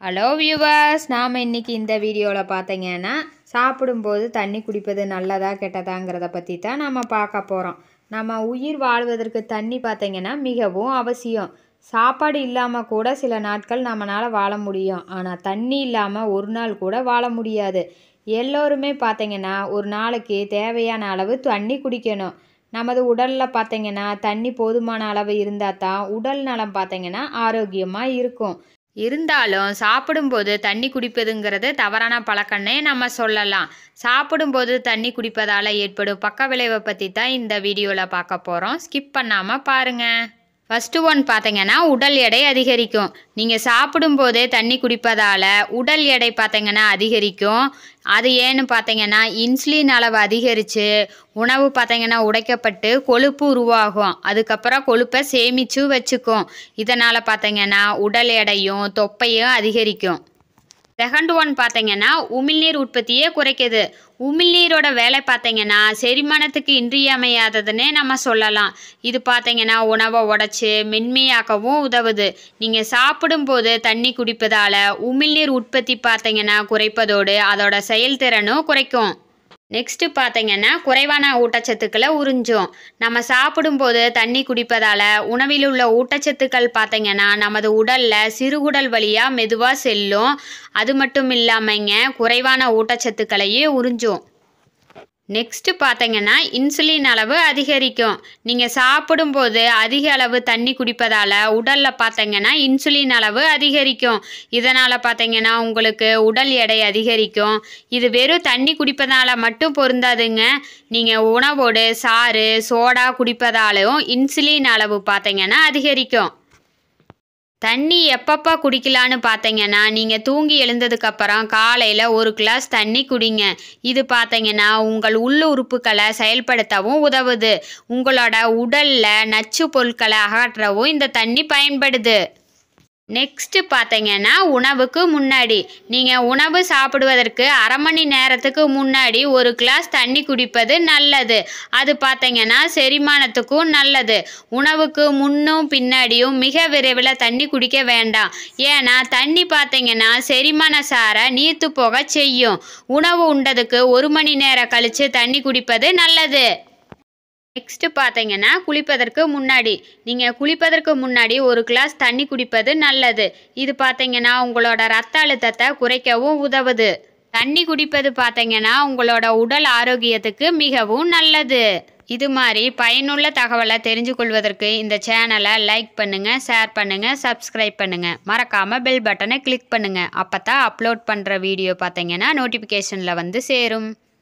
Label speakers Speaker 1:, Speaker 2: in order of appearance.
Speaker 1: Hello viewers, நாம் இன்றைக்கி இந்த வீடியோவில் பார்த்தீங்கன்னா சாப்பிடும்போது தண்ணி குடிப்பது நல்லதா கெட்டதாங்கிறத பற்றி தான் நம்ம பார்க்க போகிறோம். நம்ம உயிர் வாழ்வதற்கு தண்ணி பார்த்தீங்கன்னா மிகவும் அவசியம். சாப்பாடு இல்லாமல் கூட சில நாட்கள் நம்மளால் வாழ முடியும். ஆனால் தண்ணி இல்லாமல் ஒரு நாள் கூட வாழ முடியாது. எல்லோருமே பார்த்தீங்கன்னா ஒரு நாளைக்கு தேவையான அளவு தண்ணி குடிக்கணும். நமது உடலில் பார்த்தீங்கன்னா தண்ணி போதுமான அளவு இருந்தால் தான் உடல் நலம் பார்த்தீங்கன்னா ஆரோக்கியமாக இருக்கும். இருந்தாலும் சாப்பிடும்போது தண்ணி குடிப்பதுங்கிறது தவறான பழக்கம்னே நம்ம சொல்லலாம். சாப்பிடும்போது தண்ணி குடிப்பதால் ஏற்படும் பக்க விளைவை பற்றி தான் இந்த வீடியோவில் பார்க்க போகிறோம். ஸ்கிப் பண்ணாமல் பாருங்கள். ஃபஸ்ட்டு ஒன் பார்த்தீங்கன்னா உடல் எடை அதிகரிக்கும். நீங்கள் சாப்பிடும்போதே தண்ணி குடிப்பதால் உடல் எடை பார்த்தீங்கன்னா அதிகரிக்கும். அது ஏன்னு பார்த்தீங்கன்னா இன்சுலின் அளவு அதிகரித்து உணவு பார்த்தீங்கன்னா உடைக்கப்பட்டு கொழுப்பு உருவாகும். அதுக்கப்புறம் கொழுப்பை சேமித்து வச்சுக்கும். இதனால் பார்த்தீங்கன்னா உடல் எடையும் தொப்பையும் அதிகரிக்கும். செகண்ட் ஒன் பார்த்தீங்கன்னா உமிழ்நீர் உற்பத்தியே குறைக்குது. உமிழ்நீரோட வேலை பார்த்தீங்கன்னா செரிமானத்துக்கு இன்றியமையாததுன்னே நம்ம சொல்லலாம். இது பார்த்தீங்கன்னா உணவை உடைச்சி மென்மையாக்கவும் உதவுது. நீங்கள் சாப்பிடும்போது தண்ணி குடிப்பதால் உமிழ்நீர் உற்பத்தி பார்த்தீங்கன்னா குறைப்பதோடு அதோட செயல்திறனும் குறைக்கும். நெக்ஸ்ட்டு பார்த்தீங்கன்னா குறைவான ஊட்டச்சத்துக்களை உறிஞ்சும். நம்ம சாப்பிடும்போது தண்ணி குடிப்பதால் உணவில் உள்ள ஊட்டச்சத்துக்கள் பார்த்தீங்கன்னா நமது உடலில் சிறுகுடல் வழியாக மெதுவாக செல்லும். அது மட்டும் இல்லாமங்க குறைவான ஊட்டச்சத்துக்களையும் உறிஞ்சும். நெக்ஸ்ட்டு பார்த்தீங்கன்னா இன்சுலின் அளவு அதிகரிக்கும். நீங்கள் சாப்பிடும்போது அதிக அளவு தண்ணி குடிப்பதால் உடலில் பார்த்தீங்கன்னா இன்சுலின் அளவு அதிகரிக்கும். இதனால் பார்த்தீங்கன்னா உங்களுக்கு உடல் எடை அதிகரிக்கும். இது வெறும் தண்ணி குடிப்பதால் மட்டும் பொருந்தாதுங்க. நீங்கள் உணவோடு சாறு சோடா குடிப்பதாலும் இன்சுலின் அளவு பார்த்தீங்கன்னா அதிகரிக்கும். தண்ணி எப்பப்போ குடிக்கலான்னு பார்த்தீங்கன்னா நீங்கள் தூங்கி எழுந்ததுக்கப்புறம் காலையில் ஒரு கிளாஸ் தண்ணி குடிங்க. இது பார்த்தீங்கன்னா உங்கள் உள்ளுறுப்புகளை செயல்படுத்தவும் உதவுது. உங்களோட உடலில் நச்சு பொருட்களை அகற்றவும் இந்த தண்ணி பயன்படுது. நெக்ஸ்ட்டு பார்த்தீங்கன்னா உணவுக்கு முன்னாடி நீங்கள் உணவு சாப்பிடுவதற்கு அரை மணி நேரத்துக்கு முன்னாடி ஒரு கிளாஸ் தண்ணி குடிப்பது நல்லது. அது பார்த்தீங்கன்னா செரிமானத்துக்கும் நல்லது. உணவுக்கு முன்னும் பின்னாடியும் மிக விரைவில் தண்ணி குடிக்க வேண்டாம். ஏன்னா தண்ணி பார்த்தீங்கன்னா செரிமான சாரை நீர்த்து போக செய்யும். உணவு உண்டதுக்கு 1 மணி நேரம் கழித்து தண்ணி குடிப்பது நல்லது. நெக்ஸ்ட்டு பார்த்தீங்கன்னா குளிப்பதற்கு முன்னாடி நீங்கள் குளிப்பதற்கு முன்னாடி ஒரு கிளாஸ் தண்ணி குடிப்பது நல்லது. இது பார்த்தீங்கன்னா உங்களோட ரத்த அழுத்தத்தை குறைக்கவும் உதவுது. தண்ணி குடிப்பது பார்த்தீங்கன்னா உங்களோட உடல் ஆரோக்கியத்துக்கு மிகவும் நல்லது. இது மாதிரி பயனுள்ள தகவலை தெரிஞ்சு கொள்வதற்கு இந்த சேனலை லைக் பண்ணுங்கள், ஷேர் பண்ணுங்கள், சப்ஸ்கிரைப் பண்ணுங்கள். மறக்காமல் பெல் பட்டனை கிளிக் பண்ணுங்கள். அப்போ தான் அப்லோட் பண்ணுற வீடியோ பார்த்தீங்கன்னா நோட்டிஃபிகேஷனில் வந்து சேரும்.